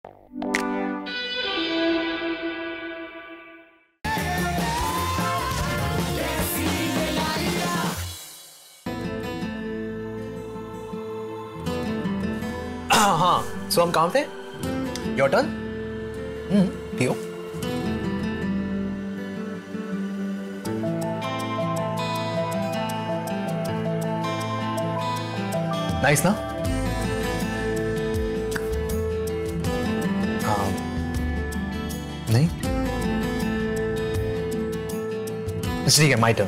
हाँ, सो हम कहाँ थे? Your turn. पियो। नाइस ना? हाँ। नहीं? ठीक है, माय टर्न।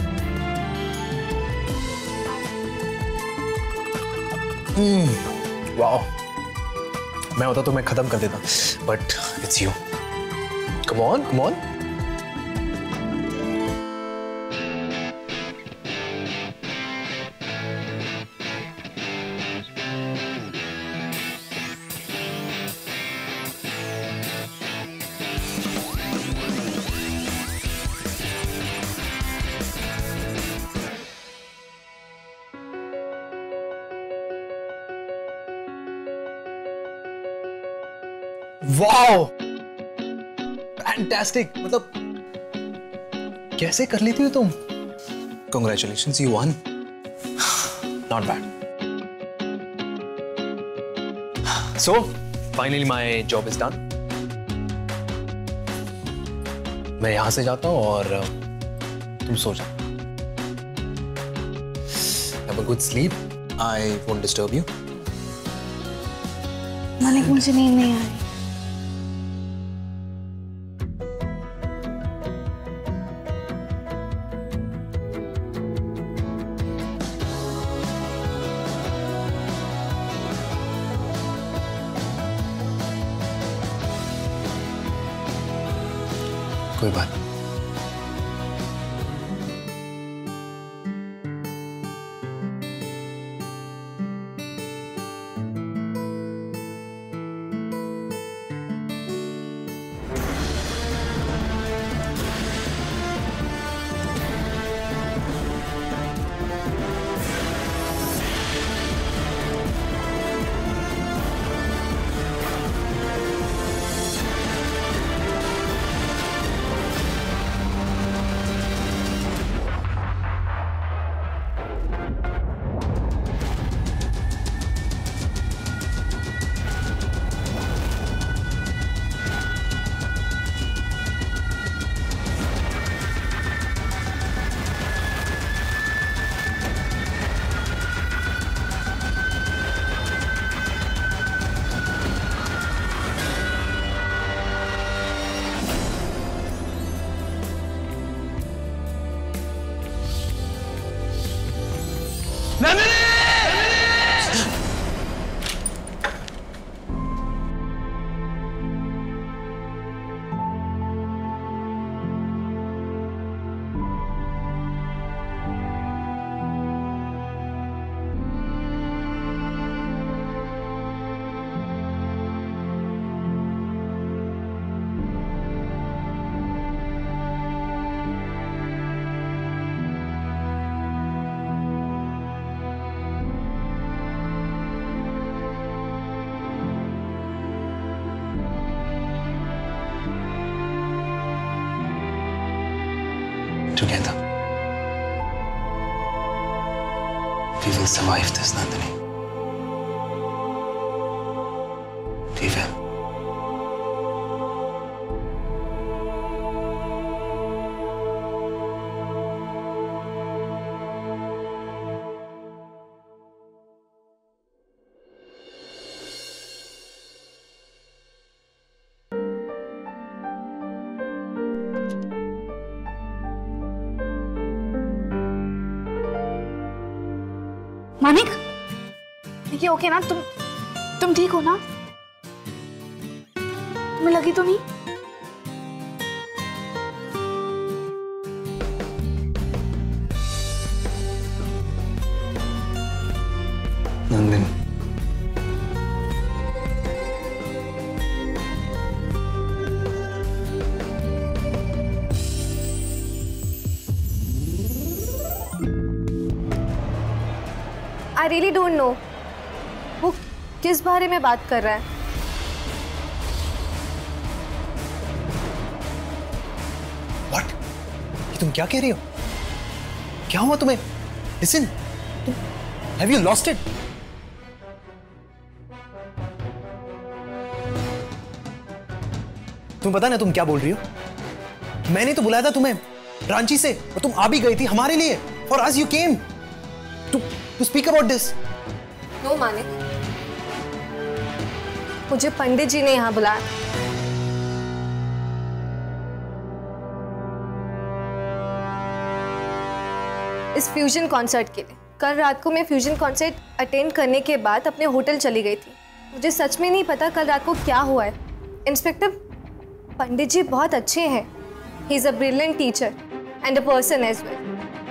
वाओ, मैं होता तो मैं खत्म कर देता, but it's you. Come on, come on. Wow, fantastic. मतलब कैसे कर लेती हो तुम? Congratulations, you won. Not bad. So, finally my job is done. मैं यहां से जाता हूं और तुम सो जाओ। Have a good sleep. I won't disturb you. Manik, मुझे नींद नहीं आ रही। कोई बात नहीं। Together, we will survive this, Nandini. We will. Manik, ये ओके ना? तुम ठीक हो ना? तुम्हें लगी तो नहीं? Nandini, I really don't know वो किस बारे में बात कर रहा है। क्या कह रही हो? क्या हुआ तुम्हें? Listen, have you lost it? तुम्हें पता ना तुम क्या बोल रही हो? मैंने तो बुलाया था तुम्हें रांची से और तुम आ भी गई थी हमारे लिए। For us you came to speak about this. No Manik, मुझे पंडित जी ने यहाँ बुलाया। इस फ्यूजन कॉन्सर्ट के लिए। कल रात को मैं फ्यूजन कॉन्सर्ट अटेंड करने के बाद अपने होटल चली गई थी। मुझे सच में नहीं पता कल रात को क्या हुआ है। इंस्पेक्टर, पंडित जी बहुत अच्छे हैं। He is a brilliant teacher and a person as well.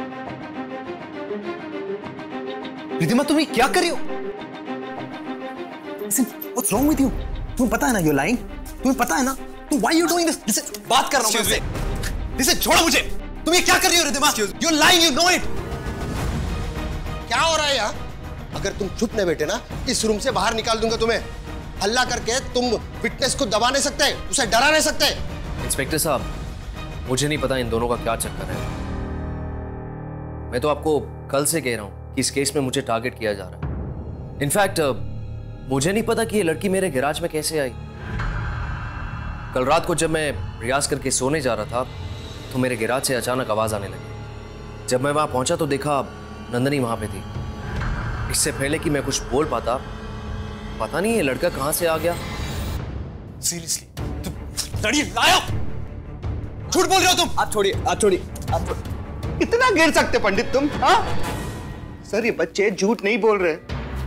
Riddhima, तुम ये क्या कर रही हो? Listen, what's wrong with you? तुम्हें पता है ना you're lying? तुम्हें पता है ना? तो why you doing this? Listen, बात कर रहा हूँ मैं उससे। Listen, छोड़ो मुझे। तुम ये क्या कर रही हो Riddhima? You're lying, you know it. क्या हो रहा है यहाँ? अगर तुम चुप नहीं बैठे ना, इस रूम से बाहर निकाल दूंगा तुम्हें। हल्ला करके तुम विटनेस को दबा नहीं सकते, उसे डरा नहीं सकते। इंस्पेक्टर साहब, मुझे नहीं पता इन दोनों का क्या चक्कर है। मैं तो आपको कल से कह रहा हूँ कि इस केस में मुझे टारगेट किया जा रहा है। इनफैक्ट मुझे नहीं पता कि ये लड़की मेरे गैराज में कैसे आई। कल रात को जब मैं रियाज करके सोने जा रहा था तो मेरे गैराज से अचानक आवाज आने लगी। जब मैं वहां पहुंचा तो देखा नंदनी वहां पे थी। इससे पहले कि मैं कुछ बोल पाता, पता नहीं ये लड़का कहां से आ गया। सीरियसली, तुम लड़ी लायो। झूठ बोल रहे हो तुम। आप छोड़िए, आप छोड़िए, आप इतना गिर सकते पंडित तुम? हाँ सर, ये बच्चे झूठ नहीं बोल रहे।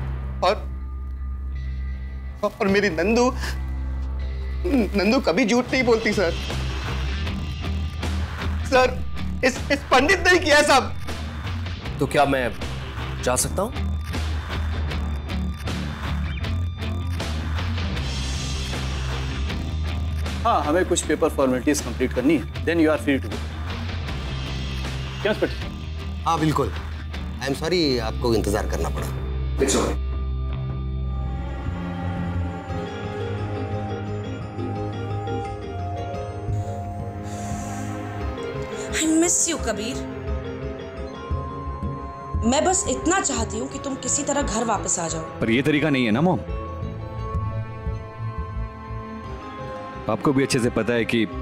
और मेरी नंदू कभी झूठ नहीं बोलती सर। सर, इस पंडित ने किया सब। तो क्या मैं जा सकता हूं? हाँ, हमें कुछ पेपर फॉर्मेलिटीज कंप्लीट करनी है। Then you are free to go. क्या इंस्पेक्टर? हाँ बिल्कुल। आई एम सॉरी, आपको इंतजार करना पड़ा। It's okay. I miss you, Kabir. मैं बस इतना चाहती हूँ कि तुम किसी तरह घर वापस आ जाओ। पर ये तरीका नहीं है ना मॉम। आपको भी अच्छे से पता है कि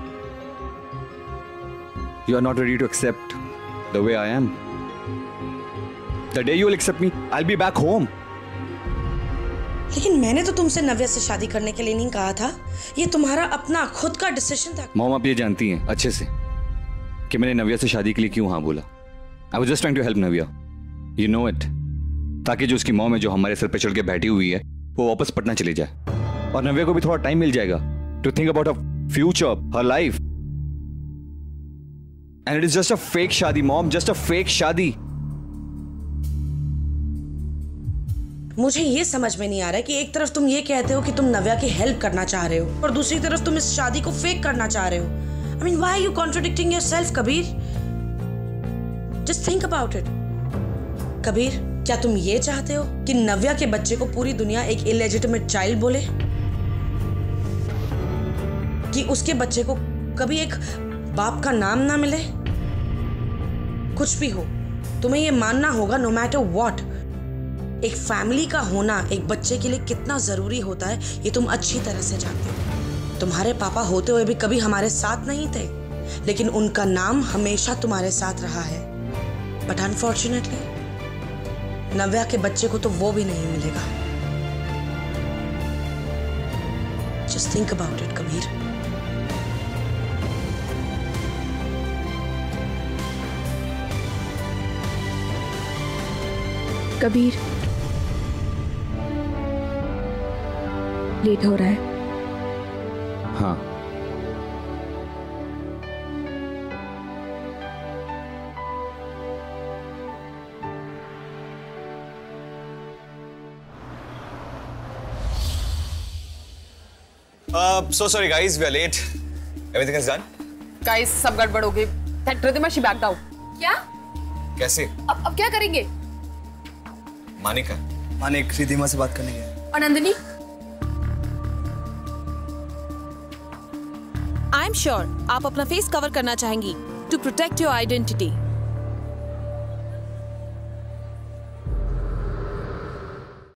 you are not ready to accept the way I am. The day you will accept me, I'll be back home. लेकिन मैंने तो तुमसे नव्या से शादी करने के लिए नहीं कहा था। ये तुम्हारा अपना खुद का डिसीजन था। मॉम, आप ये जानती हैं अच्छे से कि मैंने नव्या से शादी के लिए क्यों हाँ बोला। I was just trying to help Navya. You know it. ताकि जो उसकी मॉम है, जो हमारे सर पे चढ़ के बैठी हुई है, वो वापस पटना चली जाए और नव्या को भी थोड़ा टाइम मिल जाएगा to think about her future, her life. And it is just a fake शादी, mom, just a fake शादी. मुझे ये समझ में नहीं आ रहा है कि एक तरफ तुम ये कहते हो कि तुम नव्या की हेल्प करना चाह रहे हो और दूसरी तरफ तुम इस शादी को फेक करना चाह रहे हो। I mean, why are you contradicting yourself, Kabir? Just think about it. Kabir, क्या तुम ये चाहते हो कि नव्या के बच्चे को पूरी दुनिया एक इलेजिटिमेट चाइल्ड बोले? कि उसके बच्चे को कभी एक बाप का नाम ना मिले? कुछ भी हो, तुम्हें ये मानना होगा, नो मैटर व्हाट, एक फैमिली का होना एक बच्चे के लिए कितना जरूरी होता है, ये तुम अच्छी तरह से जानते हो। तुम्हारे पापा होते हुए भी कभी हमारे साथ नहीं थे, लेकिन उनका नाम हमेशा तुम्हारे साथ रहा है। बट अनफॉर्चुनेटली नव्या के बच्चे को तो वो भी नहीं मिलेगा। Just think about it, Kabir. Kabir, late हो रहा है। हाँ, So sorry guys, we are late. Everything is done. Guys, सब गड़बड़ हो गई। Riddhima, she backed out. क्या? कैसे? अब क्या करेंगे? मानिक रिद्धिमा से बात करने गया। और नंदिनी? आई एम श्योर आप अपना फेस कवर करना चाहेंगी, to protect your identity.